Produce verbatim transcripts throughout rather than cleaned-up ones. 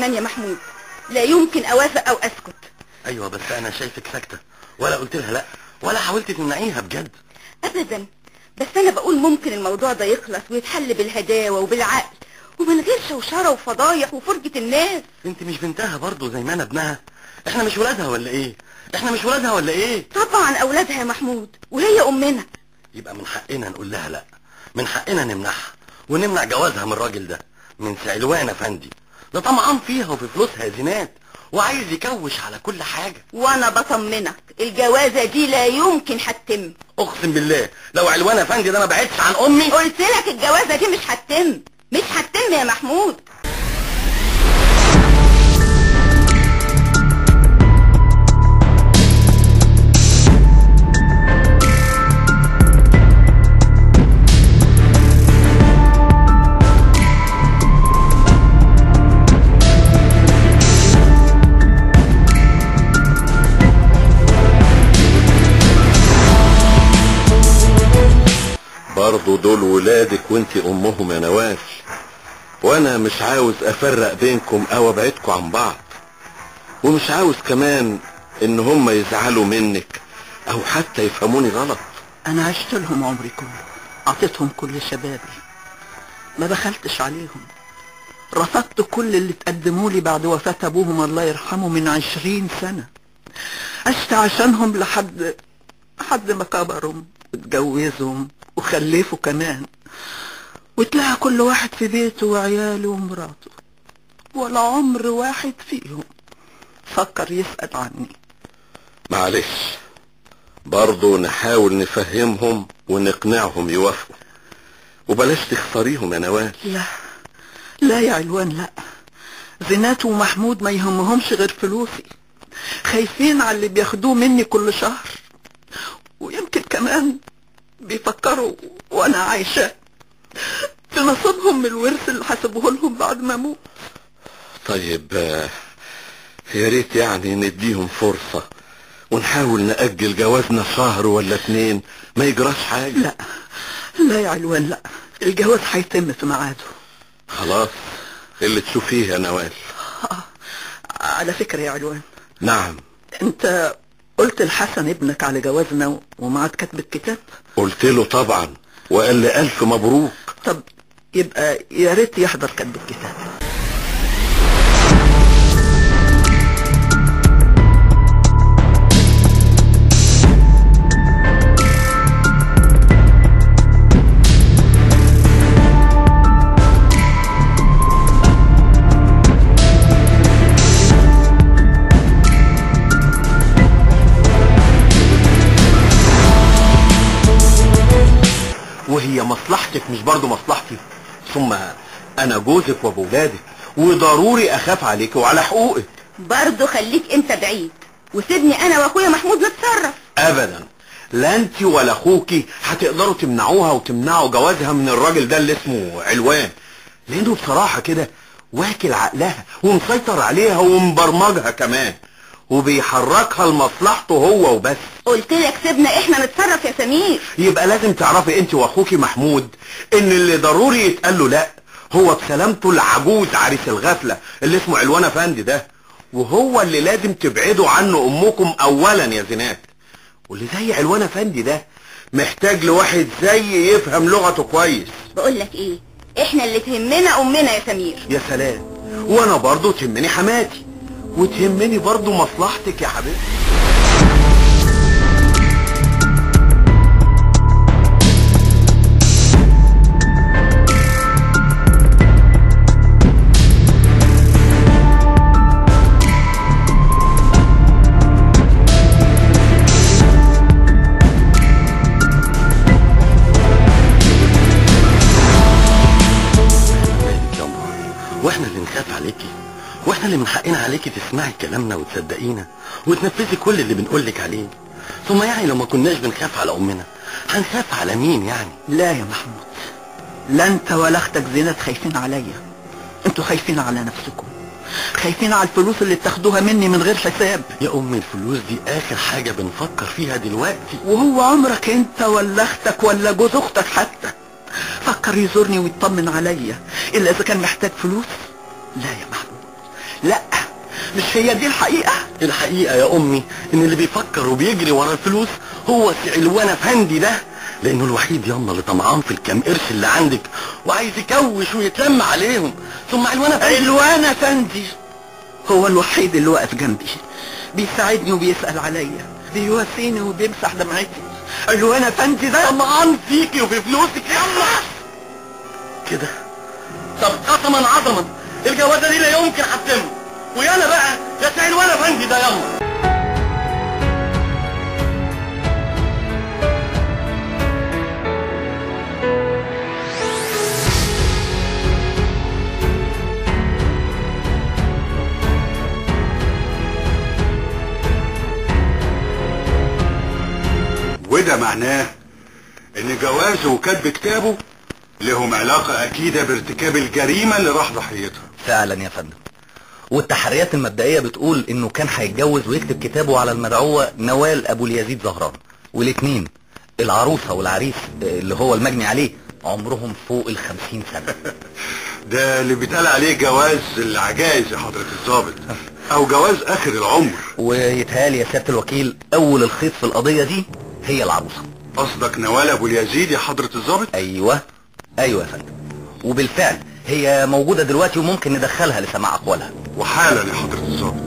كمان يا محمود، لا يمكن اوافق او اسكت. ايوه بس انا شايفك ساكته، ولا قلت لها لا ولا حاولت تمنعيها بجد. ابدا، بس انا بقول ممكن الموضوع ده يخلص ويتحل بالهداوه وبالعقل ومن غير شوشره وفضايح وفرجه الناس. انت مش بنتها برضه زي ما انا ابنها؟ احنا مش ولادها ولا ايه؟ احنا مش ولادها ولا ايه؟ طبعا اولادها يا محمود، وهي امنا. يبقى من حقنا نقول لها لا، من حقنا نمنعها ونمنع جوازها من الراجل ده، من علوان افندي. ده طمعان فيها وفي فلوسها يا زينات، وعايز يكوش على كل حاجه. وانا بطمنك الجوازه دي لا يمكن هتتم. اقسم بالله لو علوان افندي ده ما بعدش عن امي. قلت لك الجوازه دي مش هتتم، مش هتتم يا محمود. برضو دول ولادك وانتي امهم يا نواف، وانا مش عاوز افرق بينكم او ابعدكم عن بعض، ومش عاوز كمان ان هم يزعلوا منك او حتى يفهموني غلط. انا عشت لهم عمري كله، اعطيتهم كل شبابي، ما بخلتش عليهم، رفضت كل اللي تقدموا لي بعد وفاة ابوهم الله يرحمه من عشرين سنة. عشت عشانهم لحد لحد ما كبروا واتجوزهم وخلفوا كمان، وتلاقى كل واحد في بيته وعياله ومراته، ولا عمر واحد فيهم فكر يسأل عني. معلش، برضو نحاول نفهمهم ونقنعهم يوافقوا، وبلاش تخسريهم يا نوال. لا لا يا علوان، لا، زينات ومحمود ما يهمهمش غير فلوسي، خايفين على اللي بياخدوه مني كل شهر، ويمكن كمان بيفكروا وانا عايشة في نصيبهم من الورث اللي حسبوه لهم بعد ما اموت. طيب يا ريت يعني نديهم فرصة ونحاول نأجل جوازنا شهر ولا اتنين، ما يجراش حاجة. لا لا يا علوان، لا، الجواز هيتم في ميعاده. خلاص اللي تشوفيه يا نوال. آه. على فكرة يا علوان. نعم. انت قلت لحسن ابنك على جوازنا ومعاد كتب الكتاب؟ قلت له طبعا، وقال لي الف مبروك. طب يبقى يا ريت يحضر كتب الكتاب. وهي مصلحتك مش برضو مصلحتي؟ ثم انا جوزك وابو ولادك، وضروري اخاف عليك وعلى حقوقك. برضو خليك انت بعيد وسيبني انا واخويا محمود نتصرف. ابدا، لا انت ولا اخوكي هتقدروا تمنعوها وتمنعوا جوازها من الراجل ده اللي اسمه علوان، لانه بصراحة كده واكل عقلها ومسيطر عليها ومبرمجها كمان، وبيحركها لمصلحته هو وبس. قلت لك سيبنا احنا نتصرف يا سمير. يبقى لازم تعرفي انت واخوكي محمود ان اللي ضروري يتقال له لا هو بسلامته العجوز عريس الغفلة اللي اسمه علوان افندي ده، وهو اللي لازم تبعدوا عنه امكم اولا يا زينات. واللي زي علوان افندي ده محتاج لواحد زي يفهم لغته كويس. بقول لك ايه، احنا اللي تهمنا امنا يا سمير. يا سلام، وانا برضو تهمني حماتي وتهمني برضو مصلحتك يا حبيبي. واحنا اللي نخاف عليكي، واحنا اللي من حقنا عليكي تسمعي كلامنا وتصدقينا وتنفذي كل اللي بنقولك عليه. ثم يعني لو ما كناش بنخاف على امنا هنخاف على مين يعني؟ لا يا محمود، لا انت ولا اختك زينات خايفين عليا، انتوا خايفين على نفسكم، خايفين على الفلوس اللي بتاخدوها مني من غير حساب. يا امي الفلوس دي اخر حاجة بنفكر فيها دلوقتي. وهو عمرك انت ولا اختك ولا جوز اختك حتى فكر يزورني ويطمن عليا الا اذا كان محتاج فلوس؟ لا يا محمود، لا مش هي دي الحقيقة. الحقيقة يا امي ان اللي بيفكر وبيجري ورا الفلوس هو سي علوان افندي ده، لانه الوحيد ياما اللي طمعان في الكام قرش اللي عندك وعايز يكوش ويتلم عليهم. ثم علوان افندي علوان افندي هو الوحيد اللي واقف جنبي، بيساعدني وبيسأل عليا، بيواسيني وبيمسح دمعتي. علوان افندي ده طمعان فيكي وفي فلوسك. يلا كده. طب قسما عظما الجوازه دي لا يمكن هتتم، ويانا بقى يا سي علوان افندي ده. يلا وده معناه ان جوازه وكتب كتابه لهم علاقة اكيدة بارتكاب الجريمة اللي راح ضحيتها. فعلا يا فندم، والتحريات المبدئية بتقول انه كان هيتجوز ويكتب كتابه على المدعوة نوال ابو اليزيد زهران، والاتنين العروسة والعريس اللي هو المجني عليه عمرهم فوق الخمسين سنة. ده اللي بيتقال عليه جواز العجائز يا حضرة الضابط، او جواز اخر العمر. ويتهيألي يا سيادة الوكيل اول الخيط في القضية دي هي العروسة. قصدك نوال ابو اليزيد يا حضرة الضابط؟ ايوه ايوه يا فندم، وبالفعل هي موجودة دلوقتي وممكن ندخلها لسماع اقوالها. وحالا يا حضرة الضابط.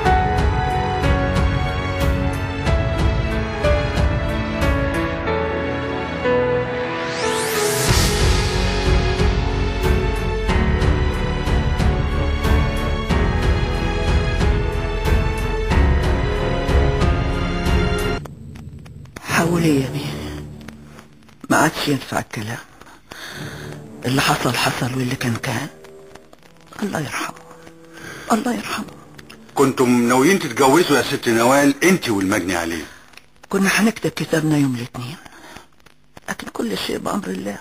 حاولي يا بيه، ما عادش ينفع الكلام. اللي حصل حصل واللي كان كان. الله يرحمه الله يرحمه. كنتم ناويين تتجوزوا يا ست نوال انت والمجني عليه؟ كنا هنكتب كتابنا يوم الاثنين، لكن كل شيء بأمر الله،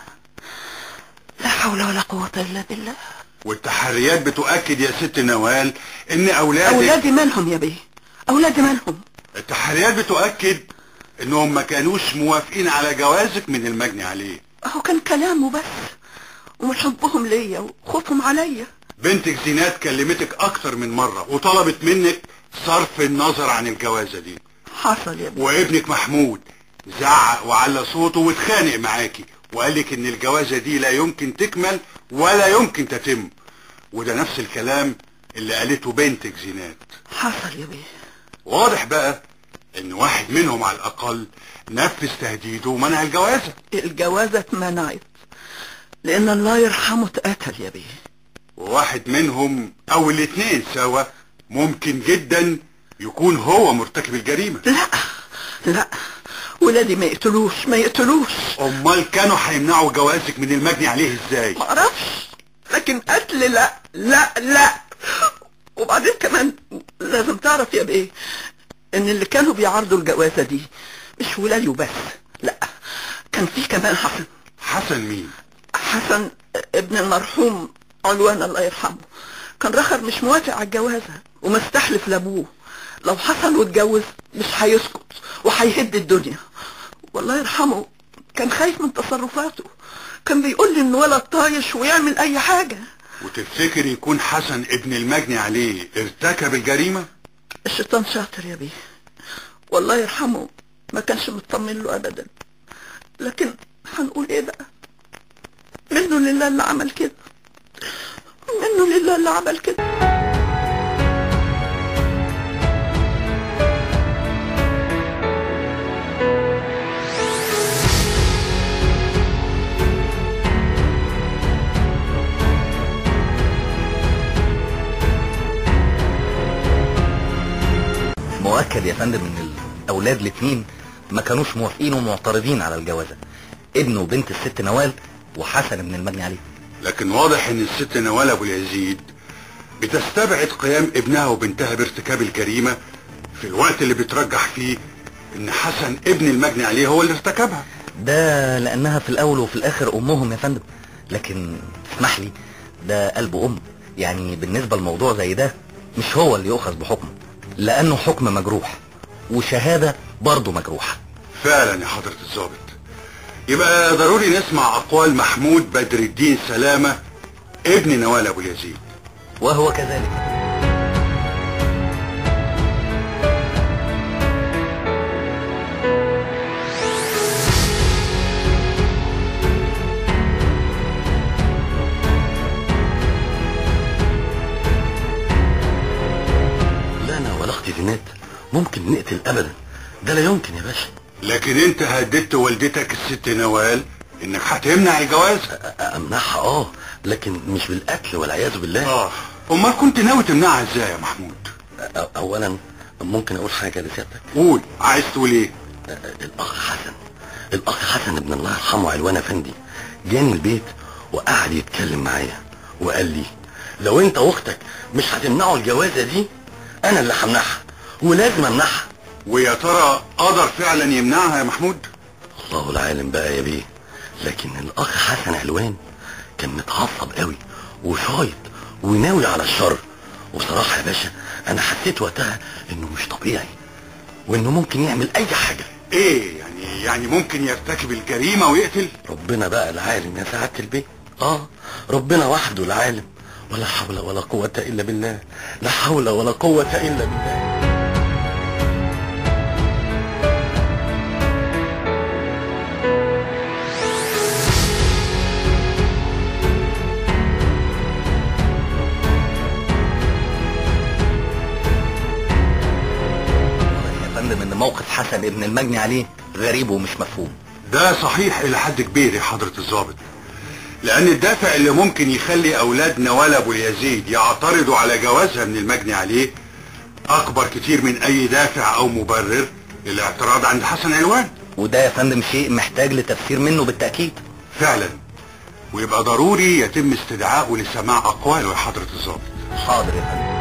لا حول ولا قوة إلا بالله. والتحريات بتؤكد يا ست نوال ان اولادك. اولادي مالهم يا بيه؟ اولادي مالهم؟ التحريات بتؤكد انهم ما كانوش موافقين على جوازك من المجني عليه. اهو كان كلامه بس، ومن حبهم ليا وخوفهم عليا. بنتك زينات كلمتك اكتر من مرة وطلبت منك صرف النظر عن الجوازة دي. حصل يا بيه. وابنك محمود زعق وعلى صوته واتخانق معاكي وقالك ان الجوازة دي لا يمكن تكمل ولا يمكن تتم، وده نفس الكلام اللي قالته بنتك زينات. حصل يا بيه. واضح بقى ان واحد منهم على الاقل نفذ تهديده ومنع الجوازة. الجوازة اتمنعت لان الله يرحمه اتقتل يا بيه. وواحد منهم او الاتنين سوا ممكن جدا يكون هو مرتكب الجريمة. لا لا، ولادي ما يقتلوش ما يقتلوش. امال كانوا هيمنعوا جوازك من المجني عليه ازاي؟ ما اعرفش، لكن قتل لا لا لا. وبعدين كمان لازم تعرف يا بيه ان اللي كانوا بيعرضوا الجوازة دي مش ولادي وبس، لا كان في كمان حسن. حسن مين؟ حسن ابن المرحوم علوان الله يرحمه، كان رخر مش موافق على الجوازة ومستحلف لابوه لو حصل واتجوز مش هيسكت وهيهد الدنيا. والله يرحمه كان خايف من تصرفاته، كان بيقول لي ان ولد طايش ويعمل اي حاجة. وتفتكر يكون حسن ابن المجني عليه ارتكب الجريمة؟ الشيطان شاطر يا بيه، والله يرحمه ما كانش مطمن له ابدا، لكن هنقول ايه بقى، منه لله اللي عمل كده، منه لله اللي عمل كده. مؤكد يا فندم ان الاولاد الاثنين ما كانوش موافقين ومعترضين على الجوازة، ابنه وبنت الست نوال وحسن ابن المجني عليه. لكن واضح ان الست نوال ابو اليزيد بتستبعد قيام ابنها وبنتها بارتكاب الجريمة في الوقت اللي بترجح فيه ان حسن ابن المجني عليه هو اللي ارتكبها. ده لانها في الاول وفي الاخر امهم يا فندم، لكن اسمح لي ده قلب ام، يعني بالنسبة لموضوع زي ده مش هو اللي يؤخذ بحكمه، لانه حكم مجروح وشهادة برضه مجروحة. فعلا يا حضرة الضابط، يبقى ضروري نسمع اقوال محمود بدر الدين سلامة ابن نوال ابو اليزيد. وهو كذلك. نقتل ابدا، ده لا يمكن يا باشا. لكن انت هددت والدتك الست نوال انك هتمنع الجواز. امنعها اه، لكن مش بالقتل والعياذ بالله. اه امال كنت ناوي تمنعها ازاي يا محمود؟ اولا ممكن اقول حاجه لسيادتك؟ قول، عايز تقول ايه؟ الاخ حسن الاخ حسن ابن الله يرحمه علوان افندي جاني البيت وقعد يتكلم معايا وقال لي لو انت واختك مش هتمنعوا الجوازه دي انا اللي همنعها ولازم امنعها. ويا ترى قدر فعلا يمنعها يا محمود؟ الله العالم بقى يا بيه، لكن الاخ حسن علوان كان متعصب قوي وشايط وناوي على الشر، وبصراحه يا باشا انا حسيت وقتها انه مش طبيعي وانه ممكن يعمل اي حاجه. ايه يعني يعني ممكن يرتكب الجريمه ويقتل؟ ربنا بقى العالم يا سعاده البيه. اه ربنا وحده العالم، ولا حول ولا قوه الا بالله، لا حول ولا قوه الا بالله. ان موقف حسن ابن المجني عليه غريب ومش مفهوم. ده صحيح الى حد كبير يا حضرة الضابط، لان الدافع اللي ممكن يخلي اولاد نوال ابو اليزيد يعترضوا على جوازها من المجني عليه اكبر كتير من اي دافع او مبرر للاعتراض عند حسن علوان. وده يا فندم شيء محتاج لتفسير منه بالتأكيد. فعلا، ويبقى ضروري يتم استدعائه لسماع اقواله يا حضرة الضابط. حاضر يا فندم.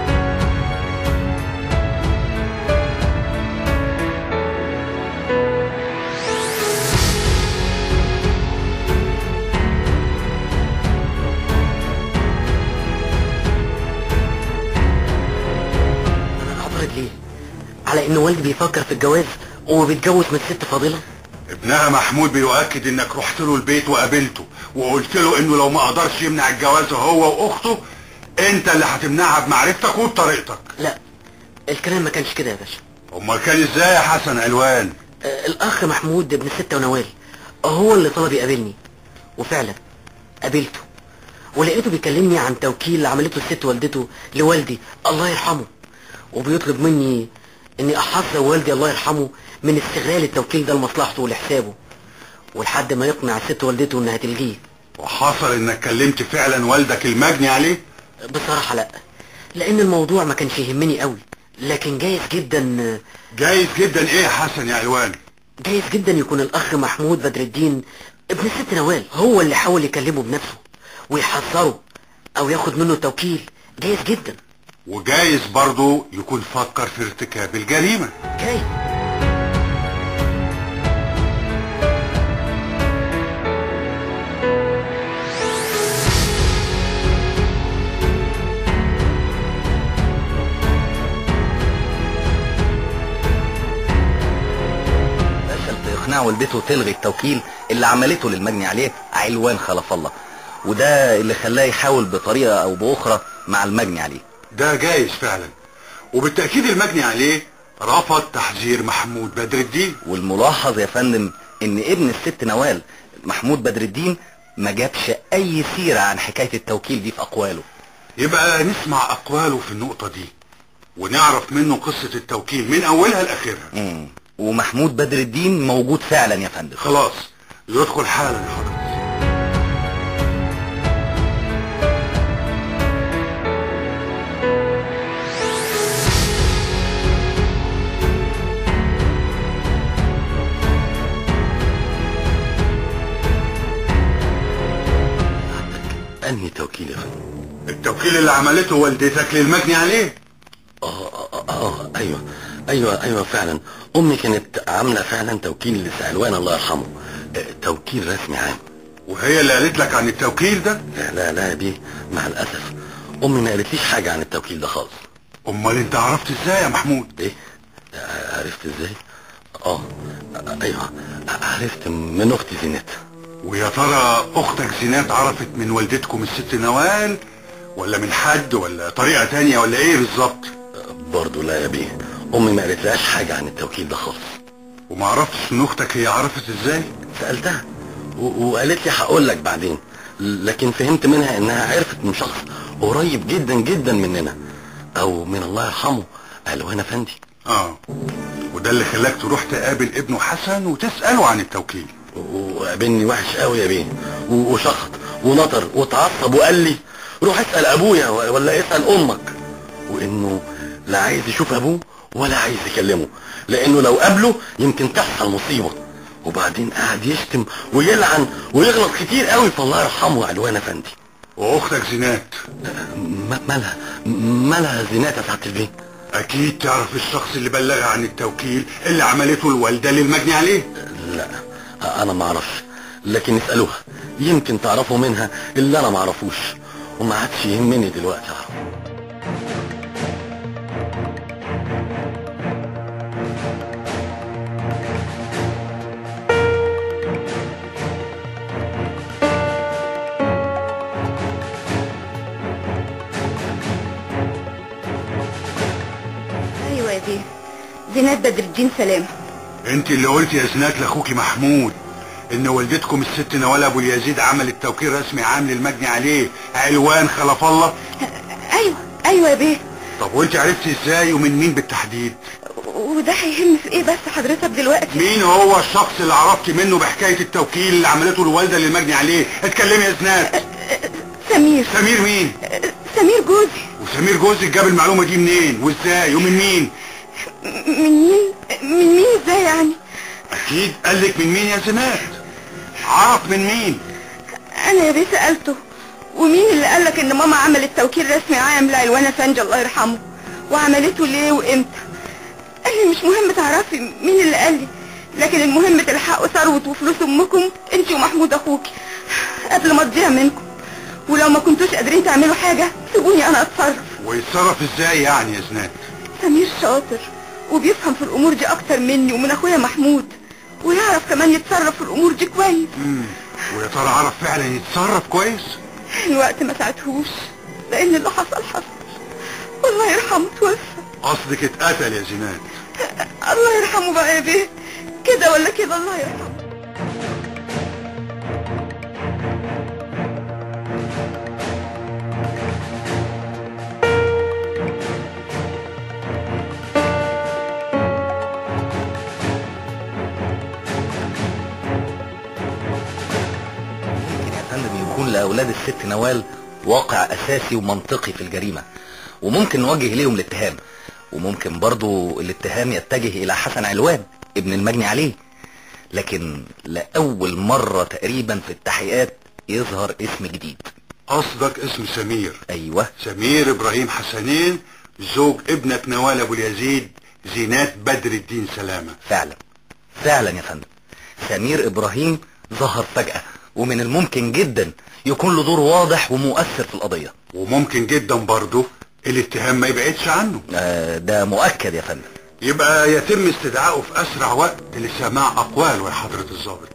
ليه؟ على ان والدي بيفكر في الجواز وبيتجوز من ست فاضله؟ ابنها محمود بيؤكد انك رحت له البيت وقابلته وقلت له انه لو ما قدرش يمنع الجواز هو واخته انت اللي هتمنعها بمعرفتك وبطريقتك. لا الكلام ما كانش كده يا باشا. امال كان ازاي يا حسن علوان؟ آه الاخ محمود ابن الستة ونوال هو اللي طلب يقابلني، وفعلا قابلته ولقيته بيكلمني عن توكيل عملته الست والدته لوالدي الله يرحمه، وبيطلب مني اني احذر والدي الله يرحمه من استغلال التوكيل ده لمصلحته ولحسابه، ولحد ما يقنع الست والدته انها تلغيه. وحصل انك كلمت فعلا والدك المجني عليه؟ بصراحة لا، لان الموضوع ما كانش يهمني قوي، لكن جايز جدا. جايز جدا ايه يا حسن يا علوان؟ جايز جدا يكون الاخ محمود بدر الدين ابن الست نوال هو اللي حاول يكلمه بنفسه ويحذره او ياخد منه التوكيل. جايز جدا. وجايز برضه يكون فكر في ارتكاب الجريمة. جايز. فشل في اقناع والدته تلغي التوكيل اللي عملته للمجني عليه علوان خلف الله، وده اللي خلاه يحاول بطريقة او باخرى مع المجني عليه. ده جايز فعلا، وبالتأكيد المجني عليه رفض تحذير محمود بدر الدين. والملاحظ يا فندم ان ابن الست نوال محمود بدر الدين ما جابش اي سيرة عن حكاية التوكيل دي في اقواله. يبقى نسمع اقواله في النقطة دي ونعرف منه قصة التوكيل من اولها لاخرها. امم ومحمود بدر الدين موجود فعلا يا فندم. خلاص يدخل حالا يا حضرتك. انهي توكيل يا فندم؟ التوكيل اللي عملته والدتك للمجني عليه. اه اه اه ايوه ايوه ايوه فعلا، امي كانت عامله فعلا توكيل لسعلوان الله يرحمه، اه توكيل رسمي عام. وهي اللي قالت لك عن التوكيل ده؟ لا لا لا يا بيه، مع الاسف امي ما قالتليش حاجه عن التوكيل ده خالص. امال انت عرفت ازاي يا محمود؟ ايه عرفت ازاي؟ اه ايوه عرفت من اختي زينات. ويا ترى اختك زينات عرفت من والدتكم الست نوال ولا من حد ولا طريقة تانية ولا ايه بالظبط؟ برضه لا يا بيه، امي ما قالتلهاش حاجة عن التوكيل ده خالص. وما عرفتش ان اختك هي عرفت ازاي؟ سألتها وقالت لي هقول لك بعدين، لكن فهمت منها انها عرفت من شخص قريب جدا جدا مننا او من الله يرحمه علوان افندي. اه وده اللي خلاك تروح تقابل ابنه حسن وتسأله عن التوكيل. وقابلني وحش قوي يا بيه، وشخط ونطر وتعصب وقال لي روح اسأل ابويا ولا اسأل امك، وانه لا عايز يشوف ابوه ولا عايز يكلمه، لانه لو قابله يمكن تحصل مصيبة. وبعدين قاعد يشتم ويلعن ويغلط كتير قوي، فالله يرحمه علوان افندي. واختك زينات مالها مالها زينات يا سعادة البيه؟ اكيد تعرف الشخص اللي بلغها عن التوكيل اللي عملته الوالدة للمجني عليه. لا انا ما اعرفش، لكن اسألوها يمكن تعرفوا منها اللي انا ما اعرفوش، وما عادش يهمني دلوقتي اعرف. ايوه يا بيه، زينات بدر الدين سلام. انت اللي قلت يا زينات لاخوكي محمود ان والدتكم الست نوال ابو اليزيد عملت توكيل رسمي عام للمجني عليه علوان خلف الله؟ ايوه ايوه يا بيه. طب وانت عرفتي ازاي ومن مين بالتحديد؟ وده هيهم في ايه بس حضرتك دلوقتي؟ مين هو الشخص اللي عرفتي منه بحكاية التوكيل اللي عملته الوالدة للمجني عليه؟ اتكلمي يا زينات. سمير. سمير مين؟ سمير جوزي. وسمير جوزك جاب المعلومة دي منين وازاي ومن مين؟ من مين؟ من مين ازاي يعني؟ اكيد قالك من مين يا زينات؟ عرف من مين؟ انا يا بيه سألته. ومين اللي قالك ان ماما عملت توكيل رسمي عام لعلوان افندي الله يرحمه؟ وعملته ليه وامتى؟ قال لي مش مهم تعرفي مين اللي قال لي، لكن المهم تلحقوا ثروة وفلوس امكم انت ومحمود اخوكي قبل ما تضيع منكم، ولو ما كنتوش قادرين تعملوا حاجة سيبوني انا اتصرف. ويتصرف ازاي يعني يا زينات؟ سمير شاطر وبيفهم في الامور دي اكتر مني ومن اخويا محمود، ويعرف كمان يتصرف في الامور دي كويس. امم ويا ترى عرف فعلا يتصرف كويس؟ الوقت ما ساعدهوش، لان اللي حصل حصل والله يرحمه توفى. قصدك اتقتل يا زينات؟ الله يرحمه بقى يا بيه، كده ولا كده الله يرحمه. يكون لأولاد الست نوال واقع أساسي ومنطقي في الجريمة، وممكن نوجه إليهم الاتهام، وممكن برضو الاتهام يتجه إلى حسن علوان ابن المجني عليه، لكن لأول مرة تقريبا في التحقيقات يظهر اسم جديد. قصدك اسم سمير؟ أيوة، سمير إبراهيم حسنين، زوج ابنة نوال أبو اليزيد زينات بدر الدين سلامة. فعلا فعلا يا فندم، سمير إبراهيم ظهر فجأة، ومن الممكن جدا يكون له دور واضح ومؤثر في القضية. وممكن جدا برضه الاتهام ما يبعدش عنه. آه ده مؤكد يا فندم. يبقى يتم استدعائه في أسرع وقت لسماع أقواله يا حضرة الضابط.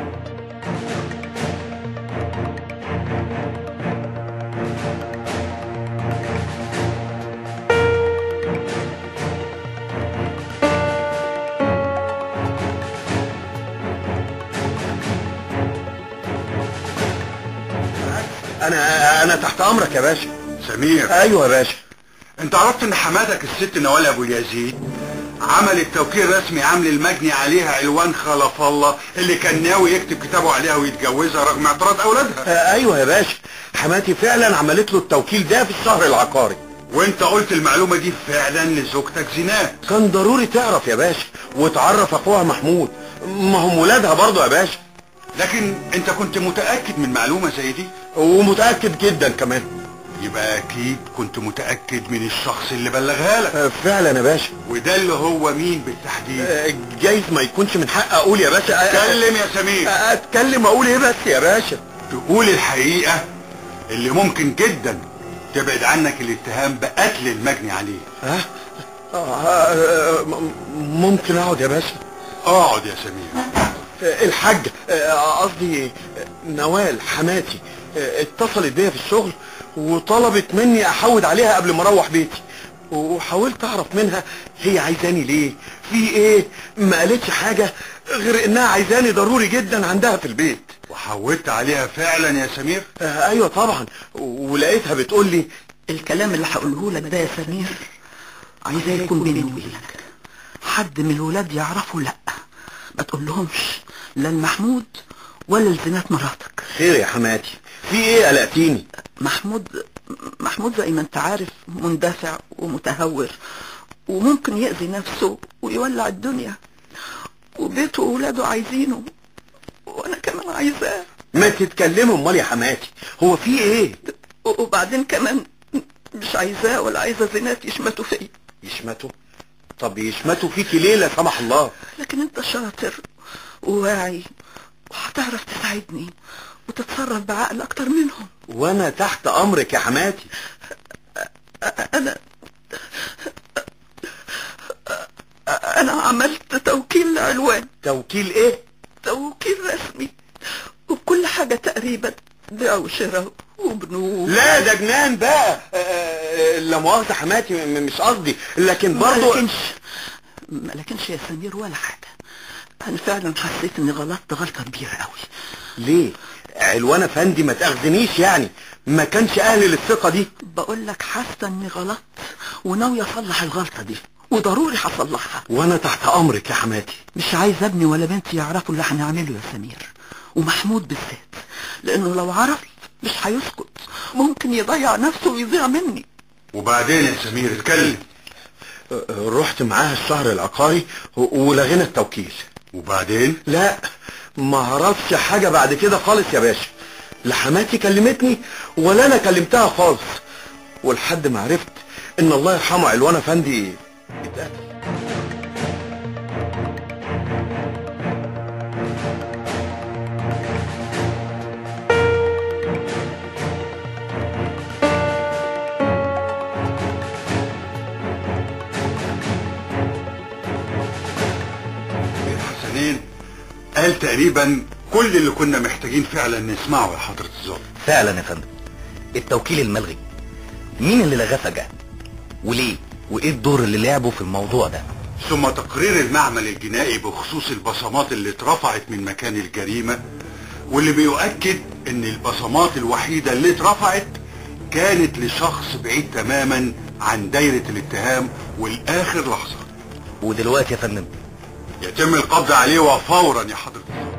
انا انا تحت امرك يا باشا. سمير. ايوه يا باشا. انت عرفت ان حماتك الست نوال ابو اليزيد عملت توكيل رسمي عام للمجني عليها علوان خلف الله اللي كان ناوي يكتب كتابه عليها ويتجوزها رغم اعتراض اولادها؟ ايوه يا باشا، حماتي فعلا عملت له التوكيل ده في الشهر العقاري. وانت قلت المعلومة دي فعلا لزوجتك زينات؟ كان ضروري تعرف يا باشا، وتعرف اخوها محمود، ما هم ولادها برضه يا باشا. لكن انت كنت متأكد من معلومة زي دي؟ ومتأكد جدا كمان. يبقى اكيد كنت متأكد من الشخص اللي بلغها لك. فعلا يا باشا. وده اللي هو مين بالتحديد؟ جايز ما يكونش من حق اقول يا باشا. اتكلم يا سمير. اتكلم اقول ايه بس يا باشا؟ تقول الحقيقة اللي ممكن جدا تبعد عنك الاتهام بقتل المجني عليه. ها؟ أه؟ ممكن اقعد يا باشا؟ اقعد يا سمير. الحاج قصدي نوال حماتي اتصلت بيا في الشغل وطلبت مني احود عليها قبل ما اروح بيتي، وحاولت اعرف منها هي عايزاني ليه، في ايه. ما قالتش حاجة غير انها عايزاني ضروري جدا عندها في البيت. وحودت عليها فعلا يا سمير؟ آه ايوه طبعا، ولقيتها بتقول لي الكلام اللي هقوله لك ده يا سمير عايزاه يكون بيني وبينك، حد من الولاد يعرفوا؟ لا، ما تقول لهمش، لا المحمود ولا لزينات مراتك. خير يا حماتي، في ايه قلقتيني؟ محمود محمود زي ما انت عارف مندفع ومتهور، وممكن يأذي نفسه ويولع الدنيا، وبيته وولاده عايزينه، وانا كمان عايزاه. ما تتكلموا امال يا حماتي، هو في ايه؟ وبعدين كمان مش عايزاه ولا عايزه زينات يشمتوا فيا. يشمتوا؟ طب يشمتوا فيكي ليه لا سمح الله؟ لكن انت شاطر وواعي وهتعرف تساعدني وتتصرف بعقل اكتر منهم. وانا تحت امرك يا حماتي. انا انا عملت توكيل لعلوان. توكيل ايه؟ توكيل رسمي وبكل حاجة تقريبا، بيع وشراء وبنوك. لا ده جنان بقى. آه لا مؤاخذة حماتي، مش قصدي، لكن برضه ما لكنش ما لكنش يا سمير ولا حاجة. انا فعلا حسيت اني غلطت غلطة كبيرة قوي. ليه؟ علوان افندي ما تاخذنيش يعني، ما كانش اهلي للثقة دي. بقول لك حاسة اني غلطت وناوي اصلح الغلطة دي، وضروري هصلحها. وانا تحت امرك يا حماتي. مش عايز ابني ولا بنتي يعرفوا اللي هنعمله يا سمير، ومحمود بالذات، لانه لو عرف مش هيسكت، ممكن يضيع نفسه ويضيع مني. وبعدين يا سمير اتكلم. رحت معاها الشهر العقاري ولغينا التوكيل. وبعدين؟ لا ما عرفش حاجة بعد كده خالص يا باشا، لا حماتي كلمتني ولا انا كلمتها خالص، ولحد ما عرفت ان الله يرحمه علوان افندي اتقتل. حسنين قال تقريبا كل اللي كنا محتاجين فعلا نسمعه يا حضرة الظابط. فعلا يا فندم، التوكيل الملغي مين اللي لغاه فجأة وليه، وايه الدور اللي لعبه في الموضوع ده، ثم تقرير المعمل الجنائي بخصوص البصمات اللي اترفعت من مكان الجريمة، واللي بيؤكد ان البصمات الوحيدة اللي اترفعت كانت لشخص بعيد تماما عن دايرة الاتهام والاخر لحظة. ودلوقتي يا فندم يتم القبض عليه وفورا يا حضرة الظابط.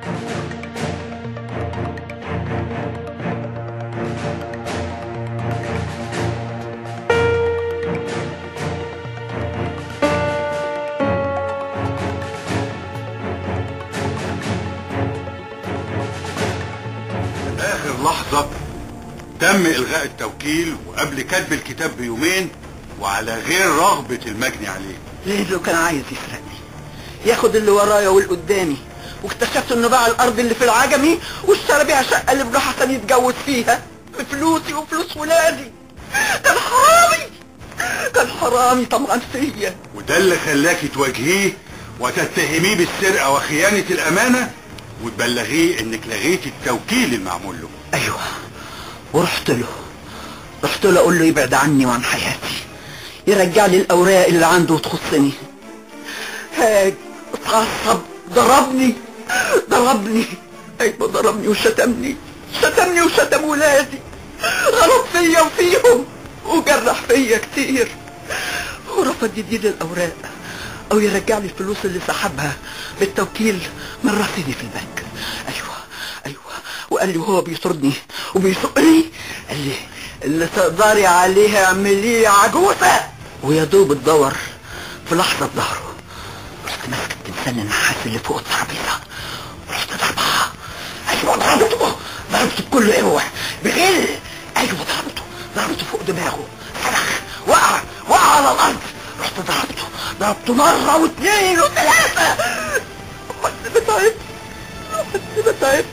اخر لحظة تم الغاء التوكيل وقبل كتب الكتاب بيومين، وعلى غير رغبة المجني عليه. لانه كان عايز يسرقني، ياخد اللي ورايا واللي قدامي، واكتشفت انه باع الارض اللي في العجمي واشترى بيها شقه اللي ابن حسن يتجوز فيها بفلوسي وفلوس ولادي. كان حرامي، كان حرامي طمعا فيا. وده اللي خلاكي تواجهيه وتتهميه بالسرقه وخيانه الامانه، وتبلغيه انك لغيتي التوكيل المعمول له. ايوه، ورحت له رحت له اقول له يبعد عني وعن حياتي، يرجع لي الاوراق اللي عنده وتخصني. هاج اتعصب، ضربني ضربني ايوه ضربني وشتمني شتمني وشتم ولادي، غلط فيا وفيهم وجرح فيا كتير، ورفض يديني الاوراق او يرجع لي الفلوس اللي سحبها بالتوكيل من رصيدي في البنك. ايوه ايوه وقال لي وهو بيطردني وبيسوقني، قال لي اللي تقدري عليه اعمليه يا عجوزه. ويا دوب تدور في لحظه ظهره، رحت ماسك التمثال النحاس اللي فوق الترابيزه ورحت ضربها. ايوه ضربته ضربته بكل قوه بغل. ايوه ضربته ضربته فوق دماغه، صرخ وقع وقع على الارض. رحت ضربته ضربته مره واثنين وثلاثه لحد ما تعبت لحد ما تعبت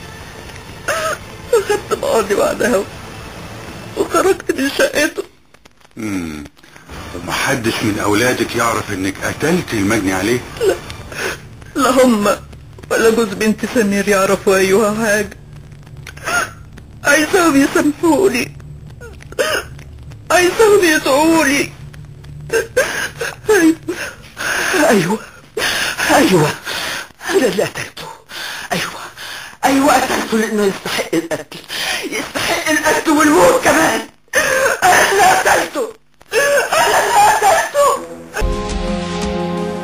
اخدت بعضي بعدها وخرجت من شقته. امم ومحدش من اولادك يعرف انك قتلت المجني عليه؟ لا لا هم ولا جوز بنت سمير يعرفوا ايها حاجه. عايزاهم يسامحوني، عايزاهم يدعولي. ايوه ايوه ايوه انا اللي قتلته. ايوه ايوه قتلته لانه يستحق القتل، يستحق القتل والموت كمان. انا اللي قتلته، انا اللي قتلته.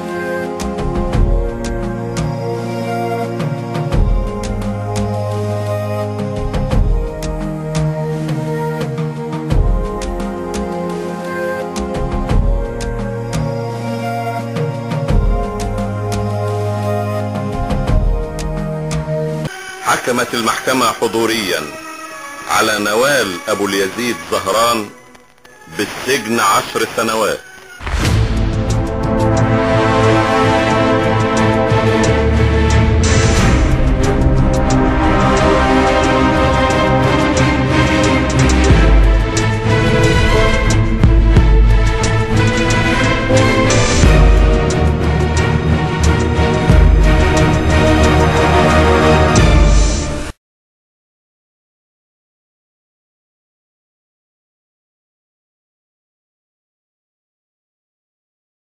حكمت المحكمة حضوريا على نوال ابو اليزيد زهران بالسجن عشر سنوات.